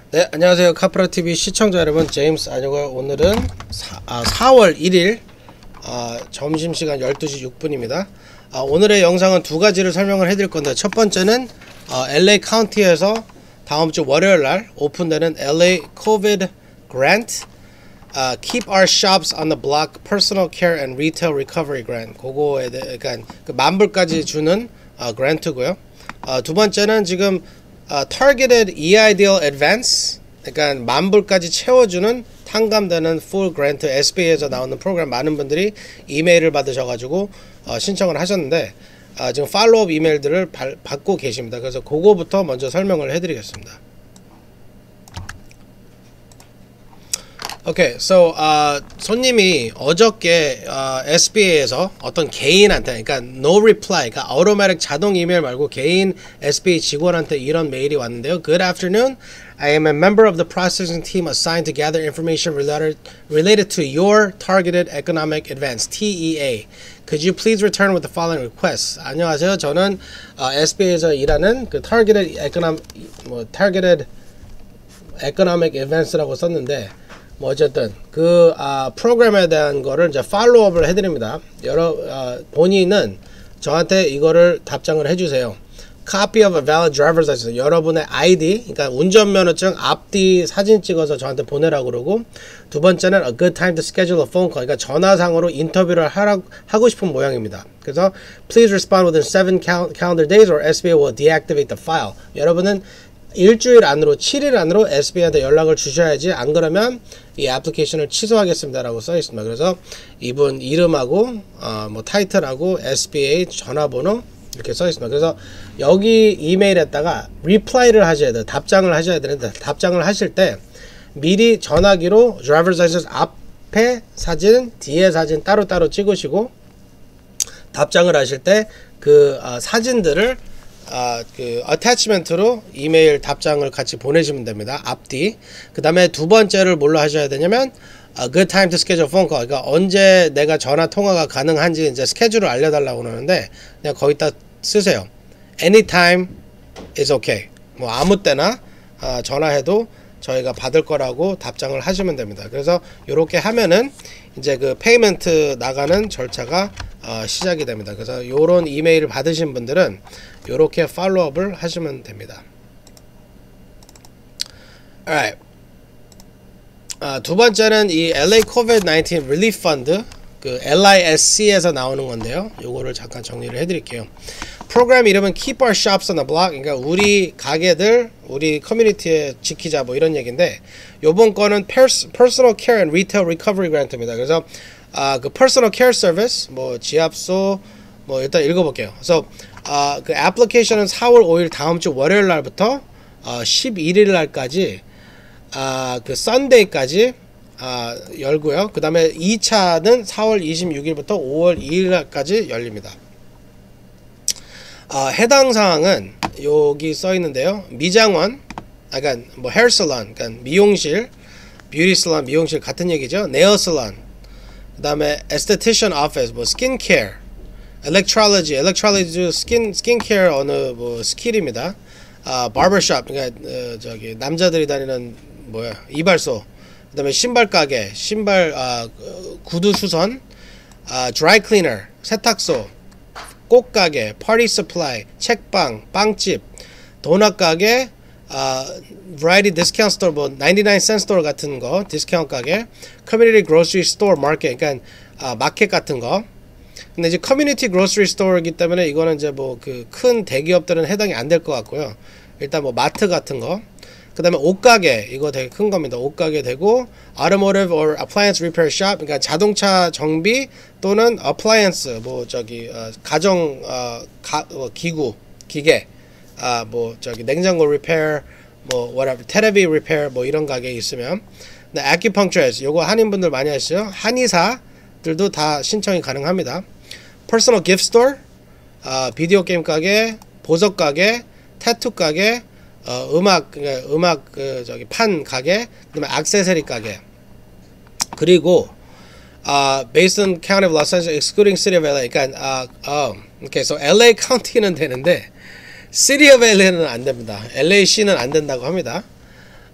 네, 안녕하세요. 카프라TV 시청자 여러분, 제임스 아니고요. 오늘은 4월 1일 점심시간 12시 6분입니다. 오늘의 영상은 두 가지를 설명을 해드릴 건데, 첫 번째는 LA 카운티에서 다음주 월요일날 오픈되는 LA COVID Grant, Keep Our Shops on the Block Personal Care and Retail Recovery Grant, 그거에 대해 그러니까 그 만불까지 주는 그랜트고요. 두 번째는 지금 Targeted E-Ideal Advance, 그러니까 만불까지 채워주는 탕감되는 Full Grant, SBA에서 나오는 프로그램. 많은 분들이 이메일을 받으셔가지고 신청을 하셨는데 지금 팔로업 이메일들을 받고 계십니다. 그래서 그거부터 먼저 설명을 해드리겠습니다. 오케이, so 손님이 어저께 SBA에서 어떤 개인한테, 그러니까 no reply, 그러니까 automatic 자동 이메일 말고 개인 SBA 직원한테 이런 메일이 왔는데요. Good afternoon. I am a member of the processing team assigned to gather information related to your targeted economic advance (TEA). Could you please return with the following requests? 안녕하세요. 저는 SBA에서 일하는 그 targeted economic advance라고 썼는데, 뭐 어쨌든 그 프로그램에 대한 거를 이제 팔로우업을 해드립니다. 본인은 저한테 이거를 답장을 해주세요. Copy of a valid driver's license, 여러분의 ID, 그러니까 운전면허증 앞뒤 사진 찍어서 저한테 보내라고 그러고, 두 번째는 a good time to schedule a phone call, 그러니까 전화상으로 인터뷰를 하고 싶은 모양입니다. 그래서 please respond within 7 calendar days or SBA will deactivate the file. 여러분은 일주일 안으로, 7일 안으로 SBA한테 연락을 주셔야지, 안 그러면 이 애플리케이션을 취소하겠습니다 라고 써 있습니다. 그래서 이분 이름하고 뭐 타이틀하고 SBA 전화번호 이렇게 써 있습니다. 그래서 여기 이메일에다가 리플라이를 하셔야 돼요. 답장을 하셔야 되는데, 답장을 하실 때 미리 전화기로 드라이버스 라이선스 앞에 사진, 뒤에 사진 따로따로 찍으시고, 답장을 하실 때 그 사진들을 그 어태치먼트로 이메일 답장을 같이 보내시면 됩니다. 앞뒤. 그 다음에 두 번째를 뭘로 하셔야 되냐면 a good time to schedule phone call, 그러니까 언제 내가 전화 통화가 가능한지 이제 스케줄을 알려달라고 그러는데, 그냥 거기다 쓰세요. Anytime is okay. 뭐 아무 때나 전화해도 저희가 받을 거라고 답장을 하시면 됩니다. 그래서 이렇게 하면은 이제 그 페이먼트 나가는 절차가 시작이 됩니다. 그래서 요런 이메일을 받으신 분들은 요렇게 팔로우업을 하시면 됩니다. Alright. 두 번째는 이 LA COVID-19 Relief Fund, 그 LISC에서 나오는 건데요. 요거를 잠깐 정리를 해드릴게요. 프로그램 이름은 Keep Our Shops on the Block, 그러니까 우리 가게들, 우리 커뮤니티에 지키자, 뭐 이런 얘기인데, 요번 거는 Personal Care and Retail Recovery Grant입니다. 그래서 그 Personal Care Service, 뭐 지압소, 뭐 일단 읽어볼게요. 그래서 그 애플리케이션은 4월 5일 다음주 월요일 날부터 11일 날까지 그 썬데이까지 열고요. 그 다음에 2차는 4월 26일부터 5월 2일 날까지 열립니다. 해당 사항은 여기 써 있는데요. 미장원, 그러니까 뭐 헤어살론, 그러니까 미용실, 뷰티 살론, 미용실 같은 얘기죠. 네일 살론, 그 다음에 에스테티션 오피스, 뭐 스킨케어, 엘렉트롤로지 스킨케어 어느 뭐 스킬입니다. 바버샵, 그러니까 저기 남자들이 다니는 뭐야 이발소, 그 다음에 신발 가게, 신발 구두 수선, 드라이 클리너, 세탁소, 꽃가게, 파티 서플라이, 책방, 빵집, 도넛 가게, variety discount store, 뭐 99cent store 같은 거, 디스카운트 가게, community grocery store market, 그러니까 마켓 같은 거. 근데 이제 community grocery store이기 때문에 이거는 이제 뭐 그 큰 대기업들은 해당이 안 될 것 같고요. 일단 뭐 마트 같은 거. 그 다음에 옷가게, 이거 되게 큰 겁니다. 옷가게 되고, automotive or appliance repair shop, 그러니까 자동차 정비 또는 appliance, 뭐 저기 가정 기구, 기계, 뭐 저기 냉장고 repair, 뭐 whatever, 텔레비 repair, 뭐 이런 가게 있으면. 근데 acupuncturist, 요거 한인분들 많이 하시죠. 한의사들도 다 신청이 가능합니다. personal gift store, 비디오 게임 가게, 보석 가게, 타투 가게, 음악 그 저기 판 가게, 그다음에 액세서리 가게. 그리고 Basin County of Los Angeles excluding City of LA. 그러니까 okay, so LA County는 되는데 City of LA는 안 됩니다. LAC는 안 된다고 합니다.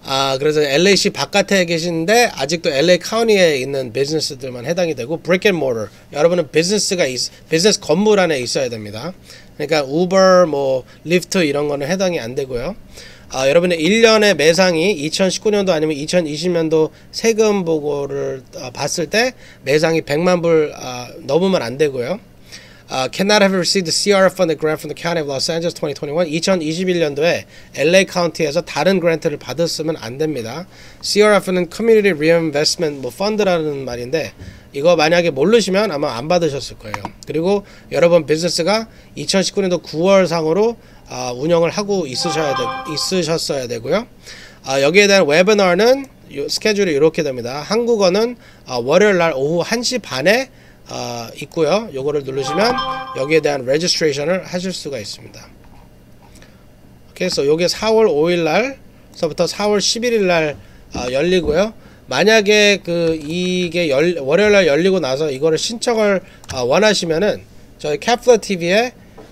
그래서 LA시 바깥에 계시는데 아직도 LA 카운티에 있는 비즈니스들만 해당이 되고 brick and mortar 여러분은 비즈니스 건물 안에 있어야 됩니다. 그러니까 우버 뭐 리프트 이런 거는 해당이 안 되고요. 여러분의 1년의 매상이 2019년도 아니면 2020년도 세금 보고를 봤을 때 매상이 100만 불 넘으면 안 되고요. Cannot have received the CRF funded grant from the County of Los Angeles 2021. 2021년도에 LA 카운티에서 다른 그랜트를 받았으면 안 됩니다. CRF는 Community Reinvestment Fund라는 말인데 이거 만약에 모르시면 아마 안 받으셨을 거예요. 그리고 여러분 비즈니스가 2019년도 9월 상으로 운영을 하고 있으셨어야 되고요. 여기에 대한 웨비나는 스케줄이 이렇게 됩니다. 한국어는 월요일 날 오후 1시 반에 있고요. 요거를 누르시면 여기에 대한 레지스트레이션을 하실 수가 있습니다. 그래서 요게 4월 5일 날서부터 4월 11일 날 열리고요. 만약에 이게 월요일 날 열리고 나서 이거를 신청을 원하시면은 저희 캐플러 TV에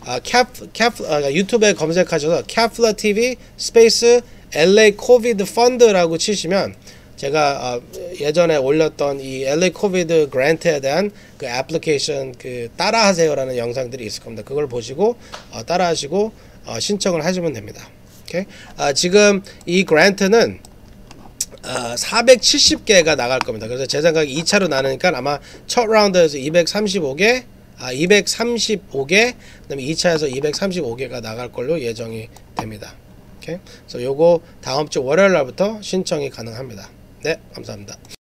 유튜브에 검색하셔서 캐플러 TV 스페이스 LA 코비드 펀드라고 치시면 제가 예전에 올렸던 이 LA 코비드 그랜트에 대한 그 애플리케이션 따라하세요라는 영상들이 있을 겁니다. 그걸 보시고 따라하시고 신청을 하시면 됩니다. 오케이? 지금 이 그랜트는 470개가 나갈 겁니다. 그래서 제 생각에 2차로 나누니까 아마 첫 라운드에서 235개, 그다음에 2차에서 235개가 나갈 걸로 예정이 됩니다. 오케이? 그래서 요거 다음 주 월요일 날부터 신청이 가능합니다. 네, 감사합니다.